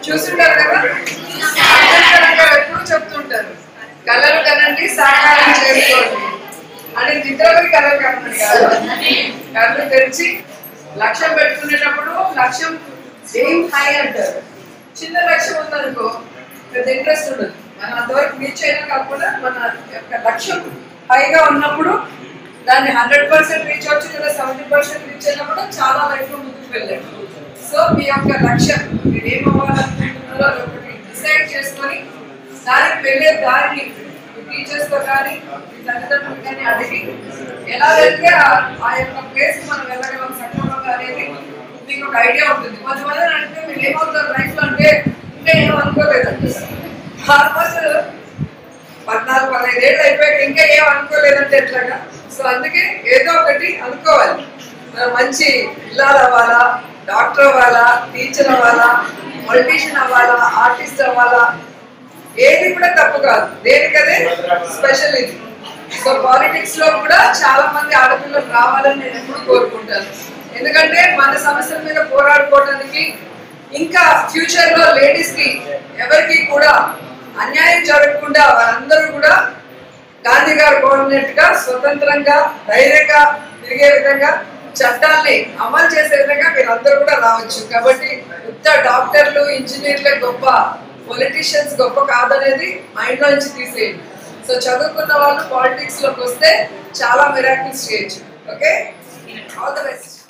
చూస్తుంటారు కదా, ఎప్పుడు చెప్తుంటారు కళలు కనండి సాకారం చేసుకోండి అని. నిద్రపోయి కళలు కనండి కాదు, కళ్ళు తెరిచి లక్ష్యం పెట్టుకునేటప్పుడు లక్ష్యం ఎయిమ్ హై అంటారు. చిన్న లక్ష్యం ఉందనుకో పెద్ద ఇంట్రెస్ట్ ఉండదు, మనం అంతవరకు రీచ్ అయినా కాకుండా మన యొక్క లక్ష్యం హైగా ఉన్నప్పుడు దాన్ని 100% రీచ్ అవచ్చు లేదా 70% రీచ్ అయినప్పుడు చాలా లైఫ్ లో ముందుకు వెళ్ళాడు. సో మీ యొక్క లక్ష్యం మీరు ఏమవ్వాలనుకుంటున్నారో ఒకటి డిసైడ్ చేసుకొని దానికి వెళ్ళే దారిని టీచర్స్ తో కానీ మీ తల్లిదండ్రులు కానీ అడిగి ఎలా వెళ్తే ఆ యొక్క ప్లేస్ మనం వెళ్ళగలం సక్రమంగా అనేది మీకు ఒక ఐడియా ఉంటుంది. కొంతమంది అంటే మీరు ఏమవుతారు లైఫ్ లో అంటే ఇంకా ఏం అనుకోలేదండి, ఆల్మోస్ట్ 14-15 ఏళ్ళు అయిపోయాక ఇంకా ఏం అనుకోలేదంటే ఎట్లాగా. సో అందుకే ఏదో ఒకటి అనుకోవాలి. మంచి పిల్లలు అవ్వాలా, డాక్టర్ అవ్వాలా, టీచర్ అవ్వాలా, పొలిటీషియన్ అవ్వాలా, ఆర్టిస్ట్ అవ్వాలా, ఏది కూడా తప్పు కాదు, దేనికదే స్పెషల్ ఇది. సో పాలిటిక్స్ లో కూడా చాలా మంది ఆడపిల్లలు రావాలని నేను ఎప్పుడు కోరుకుంటాను. ఎందుకంటే మన సమస్యల మీద పోరాడుకోవడానికి ఇంకా ఫ్యూచర్ లో లేడీస్ కి ఎవరికి కూడా అన్యాయం జరగకుండా వారందరూ కూడా గాంధీ గారు కోరినట్టుగా స్వతంత్రంగా ధైర్యంగా తిరిగే విధంగా చట్టాల్ని అమలు చేసే విధంగా మీరందరూ కూడా రావచ్చు. కాబట్టి ఉత్త డాక్టర్లు ఇంజనీర్లే గొప్ప, పొలిటీషియన్స్ గొప్ప కాదనేది మైండ్ లో నుంచి తీసేయండి. సో చదువుకున్న వాళ్ళు పాలిటిక్స్ లోకి వస్తే చాలా మిరాకిల్స్ చేయొచ్చు. Okay, all the best.